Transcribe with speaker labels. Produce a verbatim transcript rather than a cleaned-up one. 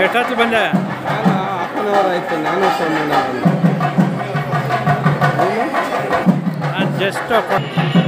Speaker 1: ಎಷ್ಟೊತ್ತು ಬಂದೆ?
Speaker 2: ನಾನು ಹಾಫ್ ಆನ್ ಅವರ್ ಆಯಿತು. ನಾನು ಫೋನ್
Speaker 1: ನಾನು ಜಸ್ಟ್